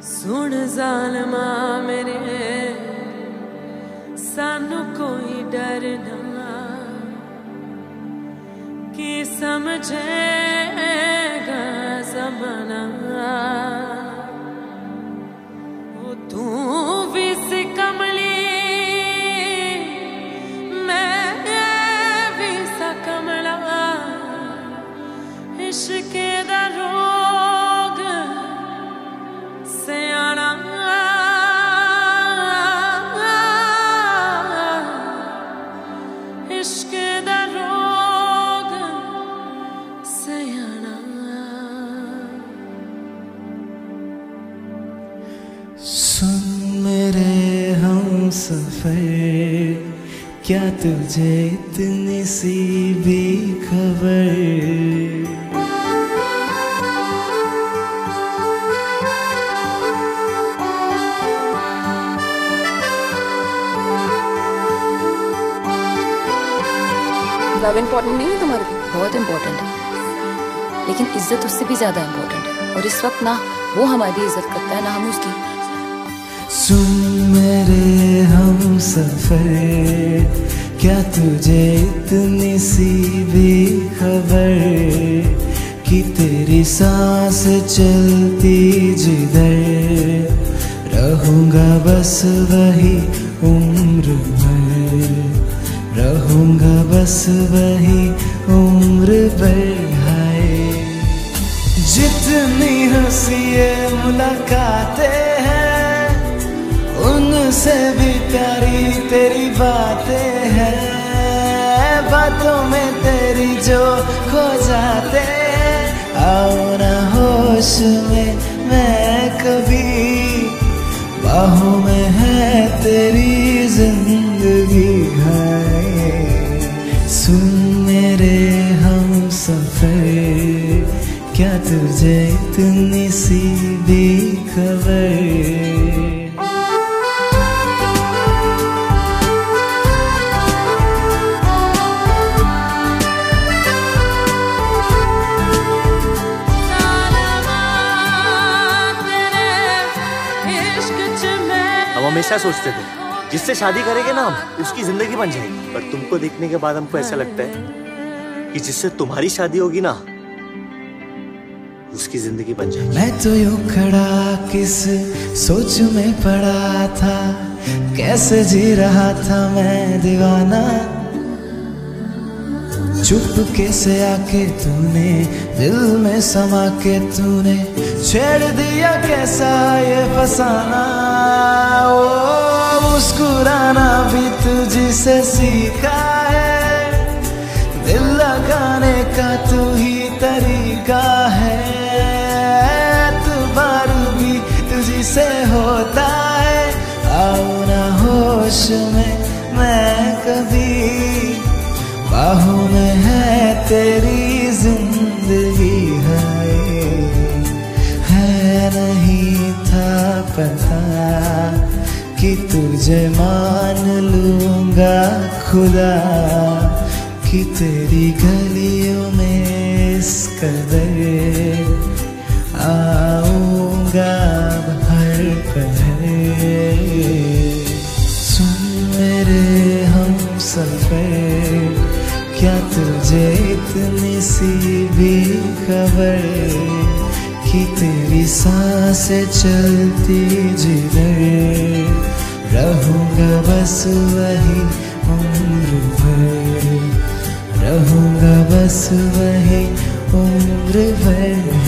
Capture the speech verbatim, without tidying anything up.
सुन ज़ालिमा मेरे सानू कोई डर ना कि समझेगा ज़माना। ओ तू भी सी कमली मैं भी सा कमला, इश्क दा रोग सयाना इश्क दा रोग सयाना। सुन मेरे हमसफर, क्या तुझे इतनी सी भी खबर? लव इम्पोर्टेंट नहीं है तुम्हारे लिए? बहुत इम्पोर्टेंट है, लेकिन इज्जत उससे भी ज्यादा इम्पोर्टेंट है। और इस वक्त ना वो हमारी इज्जत करता है ना हम उसकी। सुन मेरे हमसफर, क्या तुझे इतनी सी भी खबर कि तेरी सांस चलती जिधर रहूंगा बस वही उम्र भर, रहूंगा बस वही उम्र भर। हाय जितनी हंसी मुलाकातें हैं, उनसे भी प्यारी तेरी बातें हैं। बातों में तेरी जो खो जाते हैं, आओ ना होश में मैं कभी, बाहों में है तेरी जिंदगी। है सुन मेरे हमसफर, क्या तुझे इतनी सी भी खबर? हम हमेशा सोचते थे जिससे शादी करेंगे ना हम उसकी जिंदगी बन जाएगी, पर तुमको देखने के बाद हमको ऐसा लगता है कि जिससे तुम्हारी शादी होगी ना उसकी जिंदगी बन जाएगी। मैं तो यूं खड़ा किस सोच में पड़ा था, कैसे जी रहा था मैं दीवाना। चुपके से आके तूने दिल में समा के तूने छेड़ दिया कैसा ये फसाना। ओ मुस्कुराना भी तुझी से सीखा है, दिल लगाने का तू ही तरीका है। एतबार भी तुझी से होता है, आओ ना होश में मैं कभी, बाहों में है तेरी जिंदगी। है है नहीं था पता कि तुझे मान लूंगा खुदा, कि तेरी गलियों में इस कदर आऊंगा हर पहर। सुन मेरे हमसफर, क्या तुझे इतनी सी भी खबर कि तेरी सांसें चलती जिधर रहूंगा बस वही उम्र भर, रहूंगा बस वही उम्र भर।